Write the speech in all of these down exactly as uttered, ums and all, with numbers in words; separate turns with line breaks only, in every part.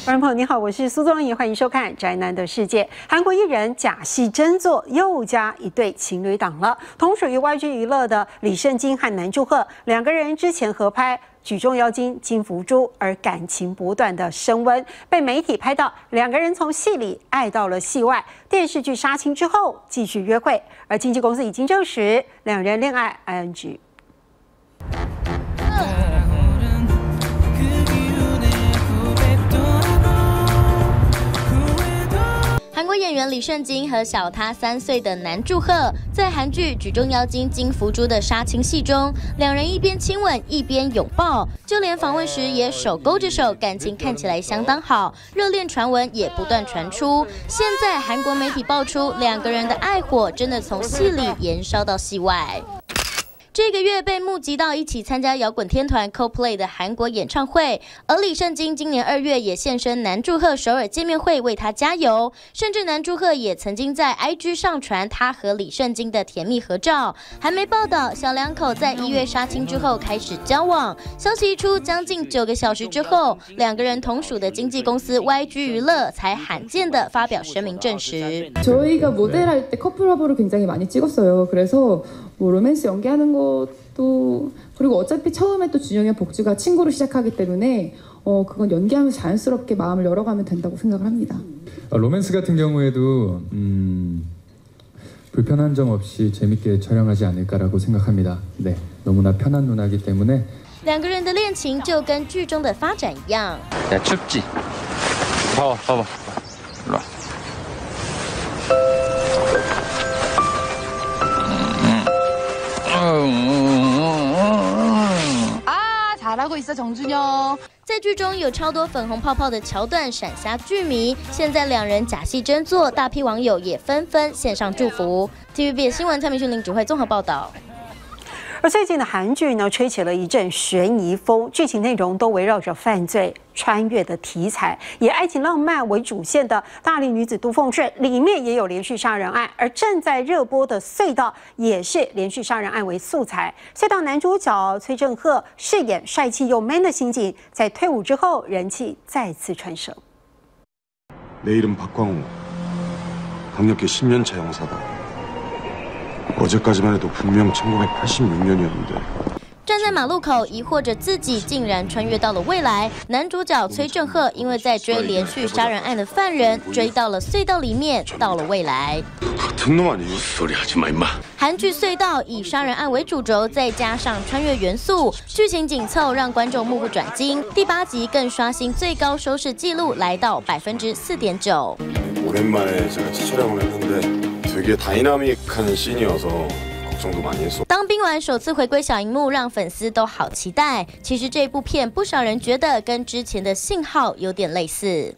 观众朋友你好，我是苏宗仪，欢迎收看《宅男的世界》。韩国艺人假戏真做，又加一对情侣档了。同属于 Y G 娱乐的李圣经和南柱赫两个人之前合拍《举重妖精金福珠》，而感情不断的升温，被媒体拍到两个人从戏里爱到了戏外。电视剧杀青之后继续约会，而经纪公司已经证实两人恋爱 I N G。
韩国演员李圣经和小他三岁的南柱赫，在韩剧《举重妖精金福珠》的杀青戏中，两人一边亲吻一边拥抱，就连访问时也手勾着手，感情看起来相当好。热恋传闻也不断传出，现在韩国媒体爆出两个人的爱火真的从戏里延烧到戏外。 这个月被募集到一起参加摇滚天团 Coldplay 的韩国演唱会，而李圣经今年二月也现身南柱赫首尔见面会为他加油，甚至南柱赫也曾经在 I G 上传他和李圣经的甜蜜合照。还没报道，小两口在一月杀青之后开始交往。消息一出，将近九个小时之后，两个人同属的经纪公司 Y G 娱乐才罕见的发表声明证实。
저희가 모델할 때 커플 화보를 굉장히 많이 찍었어요. 그래서 뭐 로맨스 연기하는 것도 그리고 어차피 처음에 또 준영이와 복주가 친구로 시작하기 때문에 어 그건 연기하면서 자연스럽게 마음을 열어가면 된다고 생각을 합니다.
로맨스 같은 경우에도 음, 불편한 점 없이 재밌게 촬영하지 않을까라고 생각합니다. 네, 너무나 편한 누나이기 때문에
两个人的恋情就跟剧中的发展一样。
야 춥지? 봐봐 봐봐 일로 와.
아 잘하고 있어 정준영.
在剧中有超多粉红泡泡的桥段闪瞎剧迷，现在两人假戏真做，大批网友也纷纷献上祝福。T V B 新闻蔡明勋林指挥综合报道。
而最近的韩剧呢，吹起了一阵悬疑风，剧情内容都围绕着犯罪、穿越的题材，以爱情浪漫为主线的大龄女子都奉顺，里面也有连续杀人案，而正在热播的《隧道》也是连续杀人案为素材。隧道男主角崔振赫饰演帅气又 man 的刑警，在退伍之后人气再次蹿升。
내 이름 박광호. 강력계 십 년 차 형사다. 어제까지만 해도 분명 천구백팔십육 년이었는데.
站在马路口，疑惑着自己竟然穿越到了未来。男主角崔振赫因为在追连续杀人案的犯人，追到了隧道里面，到了未来。
같은 놈 아니니? 소리하지 마 임마.
韩剧《隧道》以杀人案为主轴，再加上穿越元素，剧情紧凑，让观众目不转睛。第八集更刷新最高收视纪录，来到百分之四点九。
오랜만에 제가 촬영을 했는데 되게 다이나믹한 씬이어서 걱정도 많이 했어.
当兵完首次回归小荧幕，让粉丝都好期待。其实这部片不少人觉得跟之前的《信号》有点类似。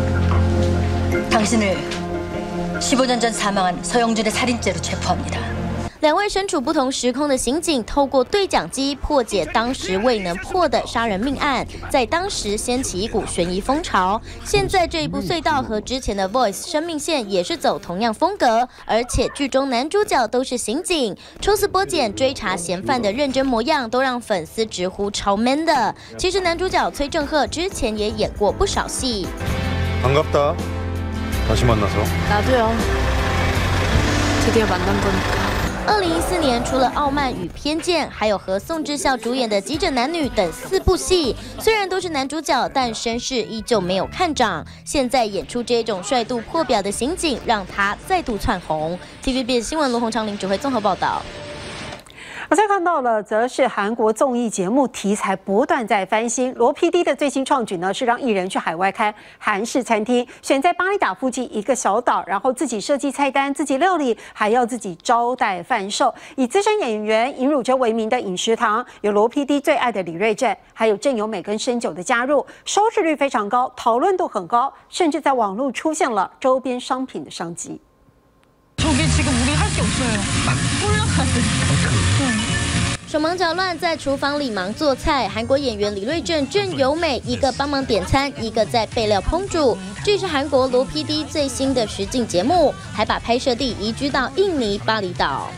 당신을 십오 년 전 사망한 서영준의 살인죄로 체포합니다.
两位身处不同时空的刑警，透过对讲机破解当时未能破的杀人命案，在当时掀起一股悬疑风潮。现在这一部《隧道》和之前的《Voice》生命线也是走同样风格，而且剧中男主角都是刑警，抽丝剥茧追查嫌犯的认真模样，都让粉丝直呼超 man 的。其实男主角崔振赫之前也演过不少戏。
반갑다. 다시 만나서.
나도요. 드디어 만난 거니까.
二零一四年，除了《傲慢与偏见》，还有和宋智孝主演的《急诊男女》等四部戏，虽然都是男主角，但身世依旧没有看涨。现在演出这种帅度破表的刑警，让他再度窜红。T V B 新闻罗洪昌林指挥综合报道。
我再看到了，则是韩国综艺节目题材不断在翻新。罗 P D 的最新创举呢，是让艺人去海外开韩式餐厅，选在巴厘岛附近一个小岛，然后自己设计菜单、自己料理，还要自己招待贩售。以资深演员尹汝贞为名的饮食堂，有罗 P D 最爱的李瑞镇，还有郑有美跟申九的加入，收视率非常高，讨论度很高，甚至在网络出现了周边商品的商机。
저게 지금 우리 할 게 없어요. 올라가는.
手忙脚乱在厨房里忙做菜。韩国演员李瑞镇、郑有美一个帮忙点餐，一个在备料烹煮。这是韩国罗 P D 最新的实境节目，还把拍摄地移居到印尼巴厘岛。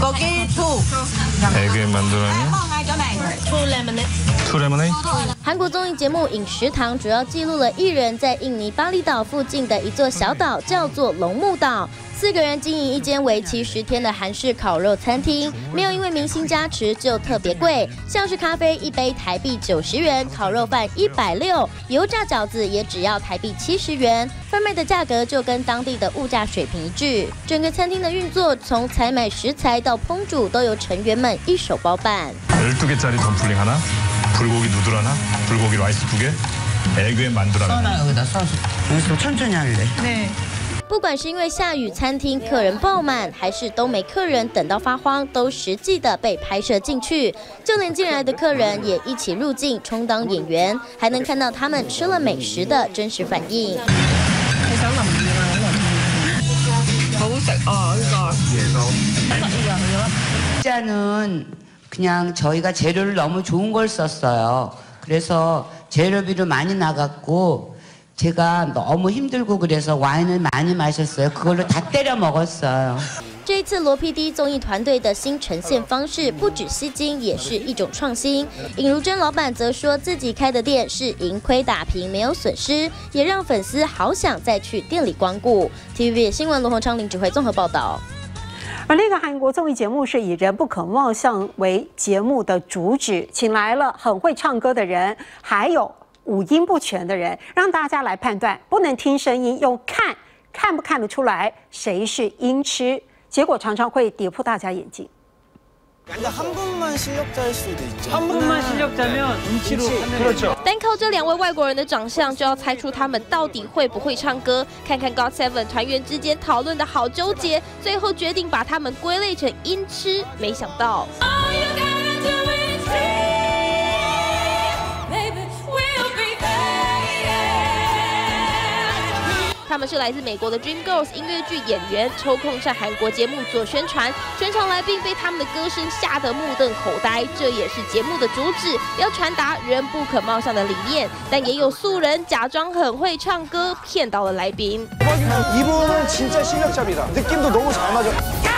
韩国综艺节目《饮食堂》主要记录了艺人在印尼巴厘岛附近的一座小岛，叫做龙目岛。四个人经营一间为期十天的韩式烤肉餐厅，没有因为明星加持就特别贵，像是咖啡一杯台币九十元，烤肉饭一百六，油炸饺子也只要台币七十元，贩卖的价格就跟当地的物价水平一致。整个餐厅的运作，从采买食材到烹煮，都由成员们一手包办。
열두 개짜리 덤플링 하나, 불고기 누들 하나, 불고기 라이스 두 개, 에그에 만두 하나.
여기다 써서 여기서 천천히 할래. 네.
不管是因为下雨，餐厅客人爆满，还是都没客人等到发慌，都实际的被拍摄进去。就连进来的客人也一起入镜，充当演员，还能看到他们吃了美食的真实反应。
피자는 그냥 저희가 재료를 너무 좋은 걸 썼어요. 그래서 재료비도 많이 나갔고. 제가 너무 힘들고 그래서 와인을 많이 마셨어요. 그걸로 다 때려 먹었어요.
这一次罗 P D 综艺团队的新呈现方式，不止吸睛，也是一种创新。尹如珍老板则说自己开的店是盈亏打平，没有损失，也让粉丝好想再去店里光顾。T V B 新闻罗洪昌、林指挥综合报道。
而那个韩国综艺节目是以人不可貌相为节目的主旨，请来了很会唱歌的人，还有 五音不全的人，让大家来判断，不能听声音，用看看不看得出来谁是音痴，结果常常会跌破大家眼镜。
근데 한 분만 실력자일 수도 있죠.
한 분만 실력자면 눈치로
그렇죠.
单靠这两位外国人的长相，就要猜出他们到底会不会唱歌。看看 God Seven 团员之间讨论的好纠结，最后决定把他们归类成音痴。没想到。 他们是来自美国的 Dream Girls 音乐剧演员，抽空上韩国节目做宣传，全场来宾被他们的歌声吓得目瞪口呆。这也是节目的主旨，要传达人不可貌相的理念。但也有素人假装很会唱歌，骗到了来宾。
이분은 진짜 실력자입니다. 느낌도 너무 잘 맞아.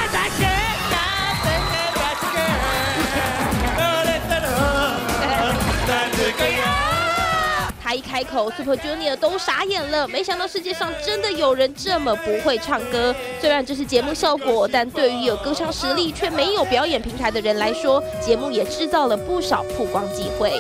他一开口 ，Super Junior 都傻眼了。没想到世界上真的有人这么不会唱歌。虽然这是节目效果，但对于有歌唱实力却没有表演平台的人来说，节目也制造了不少曝光机会。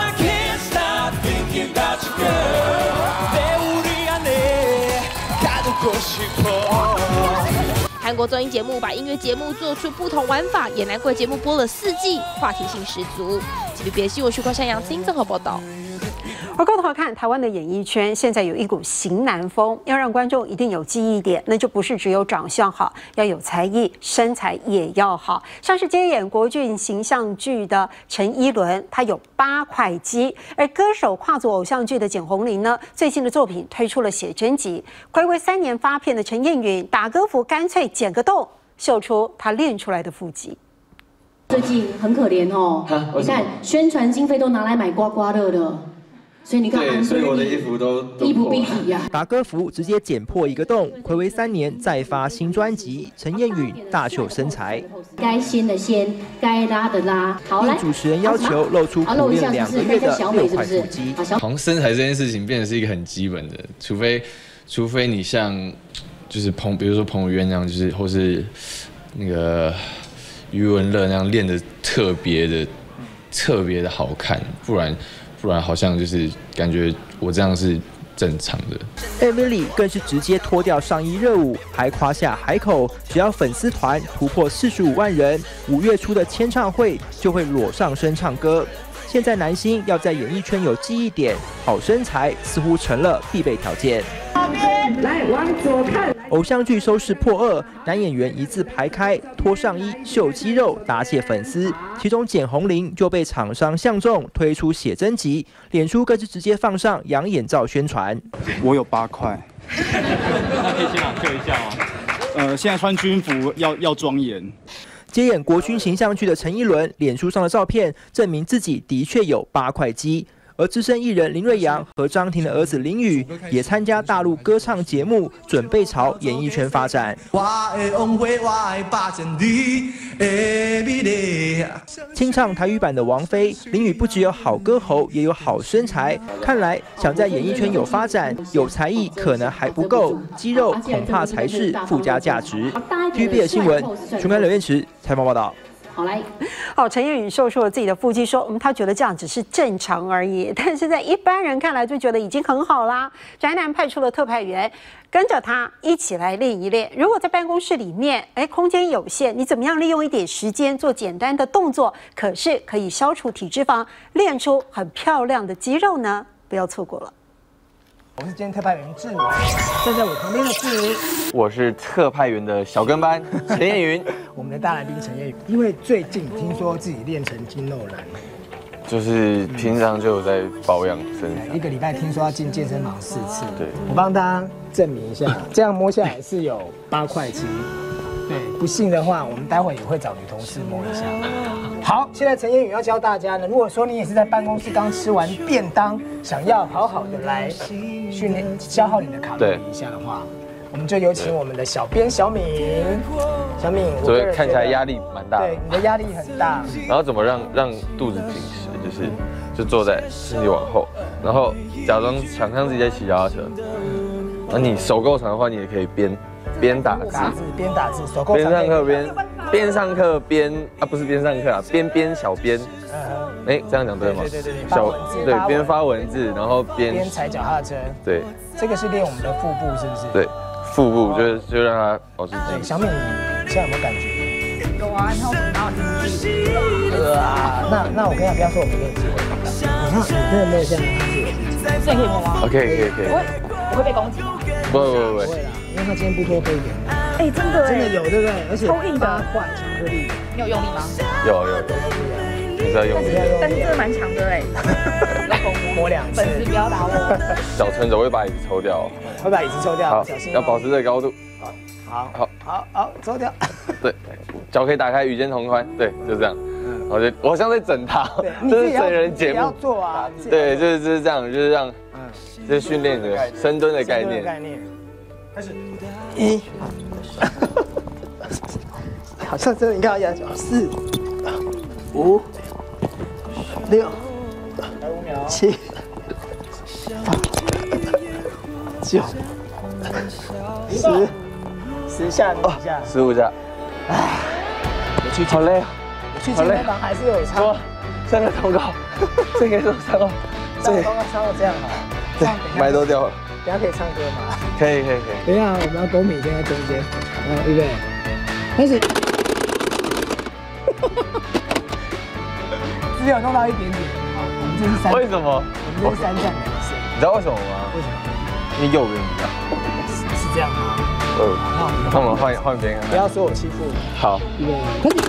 韩国综艺节目把音乐节目做出不同玩法，也难怪节目播了四季，话题性十足。T V B 新闻徐冠山、杨青综合报道。
而过头看，台湾的演艺圈现在有一股型男风，要让观众一定有记忆点，那就不是只有长相好，要有才艺，身材也要好。像是接演国剧形象剧的陈依伦，他有八块肌；而歌手跨足偶像剧的简宏琳呢，最新的作品推出了写真集。睽违三年发片的陈燕允，打歌服干脆剪个洞，秀出她练出来的腹肌。
最近很可怜哦，你看宣传经费都拿来买刮刮乐的。 所以你看，
对，所以我的衣服都
衣不蔽体呀。
打歌服直接剪破一个洞，睽违三年再发新专辑，陈燕允大秀身材。
该掀的掀，该拉的拉。好，来。
主持人要求露出苦练两个月的六块腹肌。
好像身材这件事情变得是一个很基本的，除非除非你像就是彭，比如说彭于晏那样，就是或是那个余文乐那样练的特别的特别的好看，不然。 不然好像就是感觉我这样是正常的。
Emily 更是直接脱掉上衣热舞，还夸下海口，只要粉丝团突破四十五万人，五月初的签唱会就会裸上身唱歌。现在男星要在演艺圈有记忆点，好身材似乎成了必备条件。
来往左看。
偶像剧收视破二，男演员一字排开，脱上衣秀肌肉，答谢粉丝。其中简宏琳就被厂商相中，推出写真集，脸书更是直接放上养眼照宣传。
我有八块，
那可以先马克一下吗？
呃，现在穿军服要要庄严。
接演国军形象剧的陈依伦，脸书上的照片证明自己的确有八块肌。而资深艺人林瑞阳和张庭的儿子林宇也参加大陆歌唱节目，准备朝演艺圈发展。清唱台语版的王菲，林宇不只有好歌喉，也有好身材。看来想在演艺圈有发展，有才艺可能还不够，肌肉恐怕才是附加价值。T V B 的新闻，全看刘彦池采访报道。
好来，好，陈彦宇秀出了自己的腹肌，说，嗯，他觉得这样只是正常而已，但是在一般人看来就觉得已经很好啦。宅男派出了特派员，跟着他一起来练一练。如果在办公室里面，哎，空间有限，你怎么样利用一点时间做简单的动作，可是可以消除体脂肪，练出很漂亮的肌肉呢？不要错过了。
我是今天特派员志明，站在我旁边的是，
我是特派员的小跟班陈彦云，
我们的大来宾陈彦云，因为最近听说自己练成筋肉男，
就是平常就有在保养身材，
一个礼拜听说要进健身房四次，
对，
我帮大家证明一下，这样摸下来是有八块肌，对，不信的话，我们待会也会找女同事摸一下。好，现在陈彦宇要教大家呢，如果说你也是在办公室刚吃完便当，想要好好的来训练消耗你的卡路里一下的话，我们就有请我们的小编小敏。小敏，
所以看起来压力蛮大的，
对，你的压力很大。
然后怎么让让肚子紧实，就是就坐在身体往后，然后假装想象自己在骑脚踏车。那你手够长的话，你也可以边边打字，
边打字，手够长。
边上课边边上课边啊，不是边上课啊，边边小编。哎，这样讲对吗？
对对对对，
小对边发文字，然后边
边踩脚踏车。
对，
这个是练我们的腹部，是不是？
对，腹部就是就让它保持紧。
小敏，你现在有没有感觉？
有啊，然后哪有力气？
呃啊，那那我跟你讲，不要说我没给你机会，你看你真的没有像他是有力气。
这可以摸吗？
可以可以可以。
我会我会被攻击吗？
不不不
不会啦，因为他今天不脱黑点。
哎，真的
真的有，对不对？而且
超硬的，
块巧克力。
你有用力吗？
有有有，你是要用力。
但是真的蛮强的哎。
摸两次，
粉丝不要打我。
脚撑着会把椅子抽掉，
会把椅子抽掉，小心。
要保持这个高度。
好，好，好，好，抽掉。
对，脚可以打开，与肩同宽，对，就这样。我觉得我像在整他，这是整人节目。
要做啊。
对，就是就是这样，就是让，这是训练的深蹲的概念。
概念。开始。一。好像真的，你看要脚四、五、六、七、八、九、十，十下，十下，
十五下。
唉，
好累啊！
我去健身房还是有差。
三个通告，这个受伤了，
三个通告伤到这样好。
对，麦都掉了。
等下可以唱歌吗？
可以可以可以。
等一下，我们要公米先在中间，好，预备，开始。只有弄到一点点，好，我们这是三。
为什么？
我们这是三战两胜。
你知道为什么吗？
为什么？
因为右边比较好。
是是这样吗？
呃，那我们换换别人。
不要说我欺负你。
好。
预备，开始。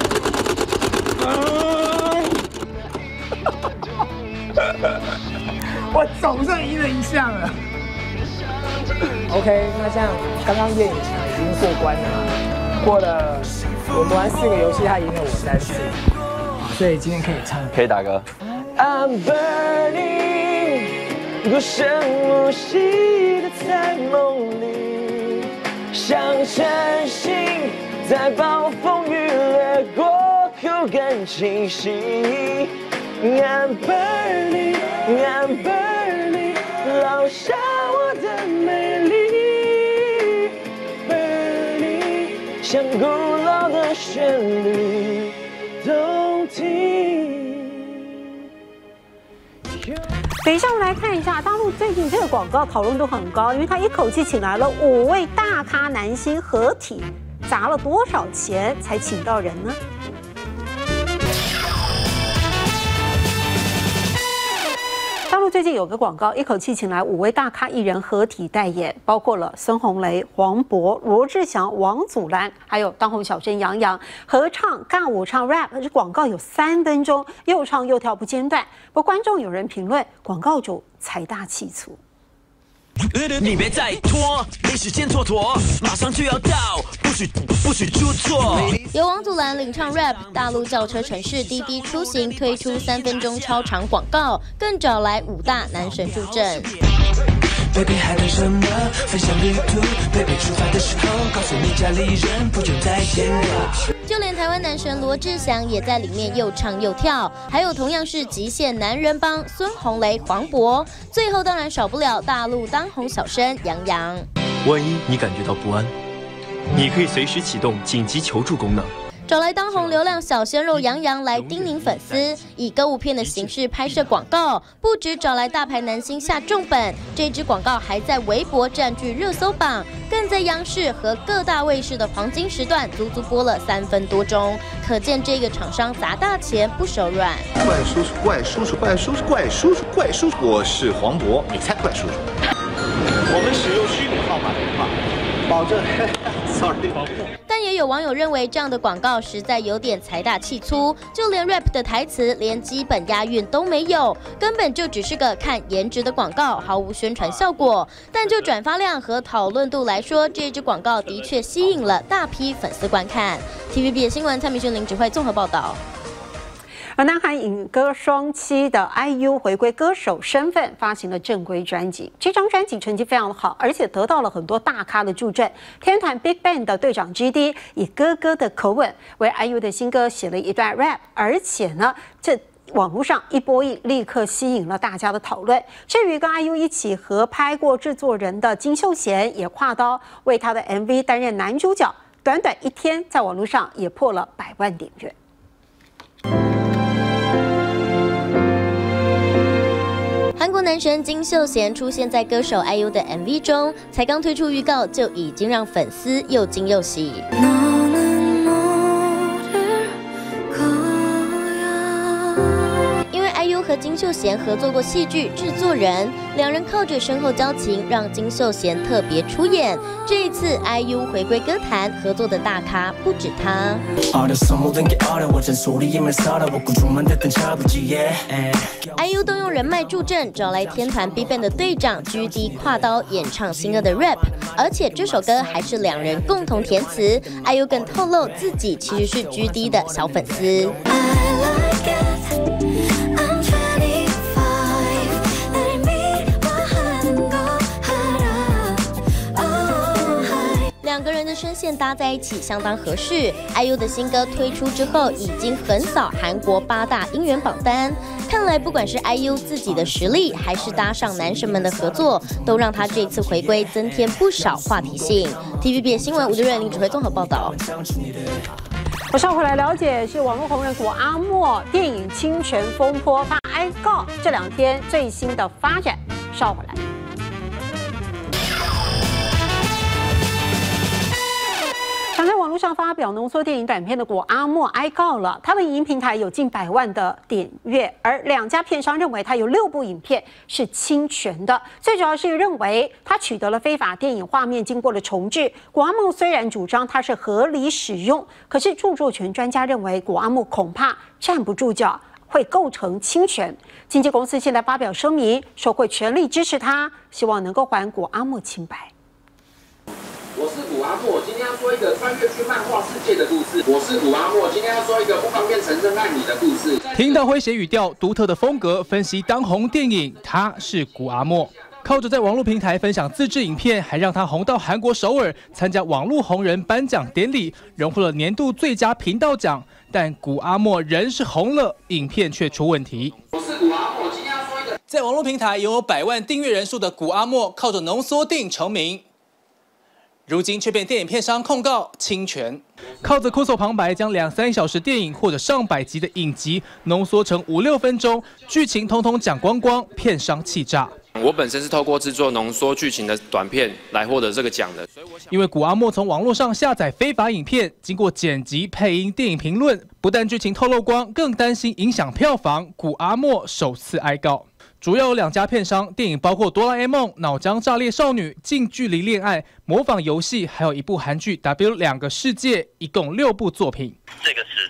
我总算赢了一项了。OK， 那像刚刚叶颖强已经过关了嘛？过了，我们玩四个游戏，他赢了我三次，所以今天可以唱，
可以打歌。I'm burning， 孤身无息的在梦里，像晨星在暴风雨掠过后更清晰。I'm burning， I'm burning， 烙下我的美丽。burning， 像古老的旋律，动听。
等一下，我们来看一下大陆最近这个广告讨论度很高，因为他一口气请来了五位大咖男星合体，砸了多少钱才请到人呢？大陆最近有个广告，一口气请来五位大咖艺人合体代言，包括了孙红雷、黄渤、罗志祥、王祖蓝，还有当红小生杨洋合唱尬舞唱 rap。这广告有三分钟，又唱又跳不间断。不过观众有人评论，广告主财大气粗。
你别再拖，没时间蹉跎，马上就要到，不许不许出错。
由王祖蓝领唱 rap， 大陆轿车城市滴滴出行推出三分钟超长广告，更找来五大男神助阵。
Baby 还等什么？分享旅途 ，Baby 出发的时候，告诉你家里人不用太煎热。
就连台湾男神罗志祥也在里面又唱又跳，还有同样是极限男人帮孙红雷、黄渤，最后当然少不了大陆当红小生杨洋。
万一你感觉到不安，你可以随时启动紧急求助功能。
找来当红流量小鲜肉杨洋来叮咛粉丝，以歌舞片的形式拍摄广告，不止找来大牌男星下重本，这支广告还在微博占据热搜榜，更在央视和各大卫视的黄金时段足足播了三分多钟，可见这个厂商砸大钱不手软。
怪叔叔，怪叔叔，怪叔叔，怪叔叔，怪叔叔，我是黄渤，你才怪叔叔。
我们使用虚拟号码电话，保证，sorry。
但也有网友认为这样的广告实在有点财大气粗，就连 rap 的台词连基本押韵都没有，根本就只是个看颜值的广告，毫无宣传效果。但就转发量和讨论度来说，这支广告的确吸引了大批粉丝观看。T V B 的新闻蔡明勋、林指挥综合报道。
而南韩影歌双栖的 I U 回归歌手身份，发行了正规专辑。这张专辑成绩非常的好，而且得到了很多大咖的助阵。天团 Big Bang 的队长 G D 以哥哥的口吻为 I U 的新歌写了一段 rap， 而且呢，这网络上一波一，立刻吸引了大家的讨论。至于跟 I U 一起合拍过制作人的金秀贤，也跨刀为他的 M V 担任男主角，短短一天在网络上也破了百万点阅。
韩国男神金秀贤出现在歌手 I U 的 M V 中，才刚推出预告就已经让粉丝又惊又喜。因为 I U 和金秀贤合作过戏剧《制作人》，两人靠着深厚交情，让金秀贤特别出演。这一次 I U 回归歌坛，合作的大咖不止他。I U 动用人脉助阵，找来天团 Big Bang 的队长 G D 跨刀演唱新歌的 rap， 而且这首歌还是两人共同填词。I U 更透露自己其实是 G D 的小粉丝。两个人的声线搭在一起相当合适。I U 的新歌推出之后，已经横扫韩国八大音源榜单。看来不管是 I U 自己的实力，还是搭上男神们的合作，都让他这次回归增添不少话题性。T V B 的新闻，吴德瑞、林指挥综合报道。
我稍回来了解，是网络红人谷阿莫电影侵权风波发哀告，这两天最新的发展，稍回来。常在网络上发表浓缩电影短片的谷阿莫哀告了，他的影音平台有近百万的点阅，而两家片商认为他有六部影片是侵权的，最主要是认为他取得了非法电影画面，经过了重制。谷阿莫虽然主张他是合理使用，可是著作权专家认为谷阿莫恐怕站不住脚，会构成侵权。经纪公司现在发表声明，说会全力支持他，希望能够还谷阿莫清白。
我是谷阿莫，今天要说一个穿越去漫画世界的故事。我是谷阿莫，今天要说一个不方便承认爱你的故事。
听到诙谐语调、独特的风格，分析当红电影，他是谷阿莫。靠着在网络平台分享自制影片，还让他红到韩国首尔参加网络红人颁奖典礼，荣获了年度最佳频道奖。但谷阿莫人是红了，影片却出问题。
我是谷阿莫，今天要说一个
在网络平台拥有百万订阅人数的谷阿莫，靠着浓缩电影成名。如今却被电影片商控告侵权，靠着酷搜旁白将两三小时电影或者上百集的影集浓缩成五六分钟，剧情通通讲光光，片商气炸。
我本身是透过制作浓缩剧情的短片来获得这个奖的，
因为谷阿莫从网络上下载非法影片，经过剪辑、配音、电影评论，不但剧情透露光，更担心影响票房。谷阿莫首次哀告。主要有两家片商，电影包括《哆啦 A 梦》、《脑浆炸裂少女》、《近距离恋爱》、模仿游戏，还有一部韩剧《W 两个世界》，一共六部作品。
这个时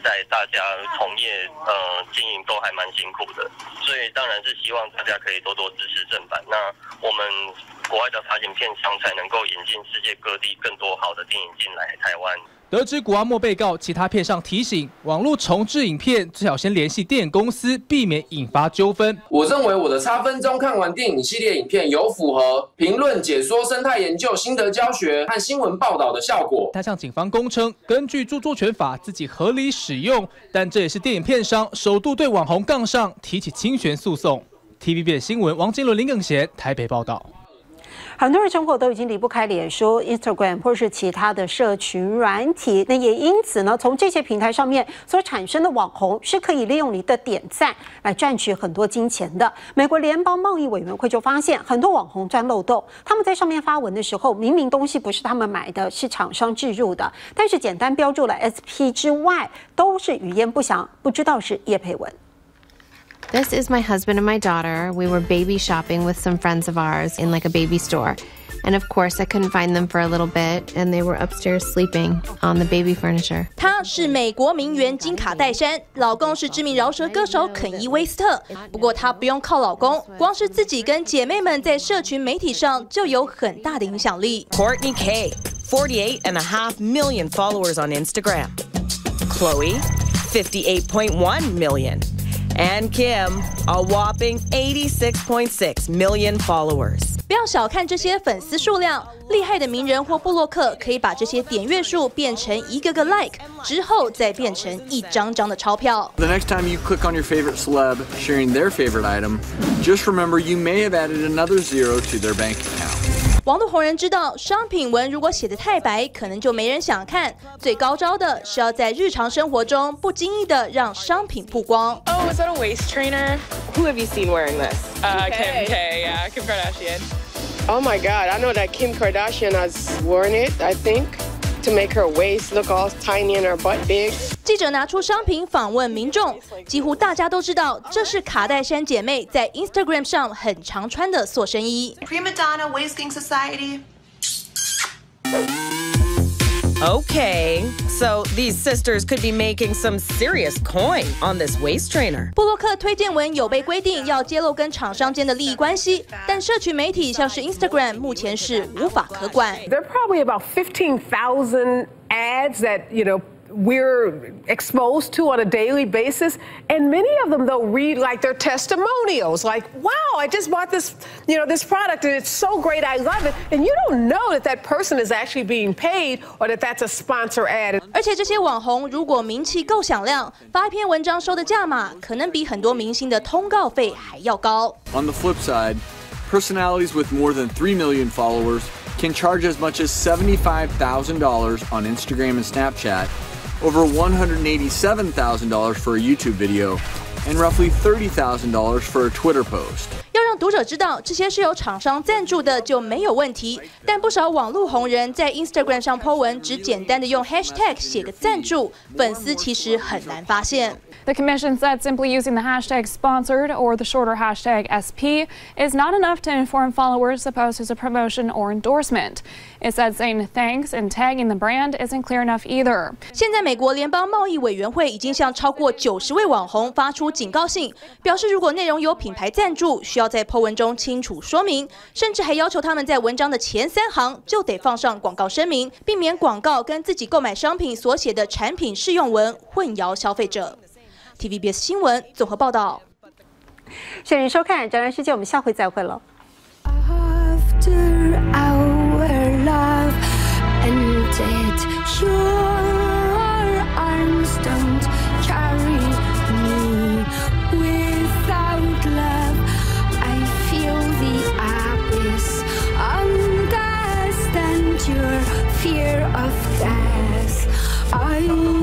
在大家从业呃经营都还蛮辛苦的，所以当然是希望大家可以多多支持正版。那我们国外的发行片商才能够引进世界各地更多好的电影进来台湾。
得知谷阿莫被告，其他片商提醒，网络重制影片最好先联系电影公司，避免引发纠纷。
我认为我的差分钟看完电影系列影片有符合评论、解说、生态研究、心得教学和新闻报道的效果。
他向警方供称，根据著作权法自己合理使用，但这也是电影片商首度对网红杠上，提起侵权诉讼。T V B 的新闻，王金伦、林耿贤台北报道。
很多人生活都已经离不开脸书、Instagram 或是其他的社群软体，那也因此呢，从这些平台上面所产生的网红是可以利用你的点赞来赚取很多金钱的。美国联邦贸易委员会就发现，很多网红钻漏洞，他们在上面发文的时候，明明东西不是他们买的，是厂商置入的，但是简单标注了 S P 之外，都是语焉不详，不知道是业配文。
This is my husband and my daughter. We were baby shopping with some friends of ours in like a baby store. And of course, I couldn't find them for a little bit, and they were upstairs sleeping on the baby furniture.
她是美国名媛金卡戴珊，老公是知名饶舌歌手肯伊·威斯特。不过她不用靠老公，光是自己跟姐妹们在社群媒体上就有很大的影响力。
Courtney K, forty-eight and a half million followers on Instagram. Chloe, fifty-eight point one million.And Kim, a whopping eighty-six point six million followers.
不要小看这些粉丝数量，厉害的名人或部落客可以把这些点阅数变成一个个 like， 之后再变成一张张的钞票。
The next time you click on your favorite celeb sharing their favorite item, just remember you may have added another zero to their bank account.
网络红人知道，商品文如果写得太白，可能就没人想看。最高招的是要在日常生活中不经意的让商品曝光。
Oh, is that a waist trainer? Who have you seen wearing this?
Uh, Kim K, yeah, Kim Kardashian.
Oh my God, I know that Kim Kardashian has worn it, I think, to make her waist look all tiny and her butt big.
记者拿出商品访问民众，几乎大家都知道，这是卡戴珊姐妹在 Instagram 上很常穿的塑身衣。
Prima Donna Waisting Society.
Okay, so these sisters could be making some serious coin on this waist trainer.
部落客推荐文有被规定要揭露跟厂商间的利益关系，但社群媒体像是 Instagram 目前是无法可管。
There are probably about fifteen thousand ads that, you know, we're exposed to on a daily basis, and many of them though read like they're testimonials, like, wow, I just bought this, you know, this product and it's so great, I love it, and you don't know that that person is actually being paid or that that's a sponsor ad.
而且这些网红如果名气够响亮，发一篇文章收的价码可能比很多明星的通告费还要高。
On the flip side, personalities with more than three million followers can charge as much as seventy-five thousand dollars on Instagram and Snapchat.Over one hundred eighty-seven thousand dollars for a YouTube video, and roughly thirty thousand dollars for a Twitter post.
要让读者知道这些是由厂商赞助的就没有问题，但不少网络红人在 Instagram 上 po 文，只简单的用 hashtag 写个赞助，粉丝其实很难发现。
The commission said simply using the hashtag sponsored or the shorter hashtag S P is not enough to inform followers the post is a promotion or endorsement. It said saying thanks and tagging the brand isn't clear enough either.
现在美国联邦贸易委员会已经向超过九十位网红发出警告信，表示如果内容有品牌赞助，需要在 po 文中清楚说明，甚至还要求他们在文章的前三行就得放上广告声明，避免广告跟自己购买商品所写的产品试用文混淆消费者。T V B S 新闻综合报道。
谢谢您收看《展览世界》，我们下回再会了。
After our love ended, your arms don't carry me. Without love, I feel the abyss. Understand your fear of death. I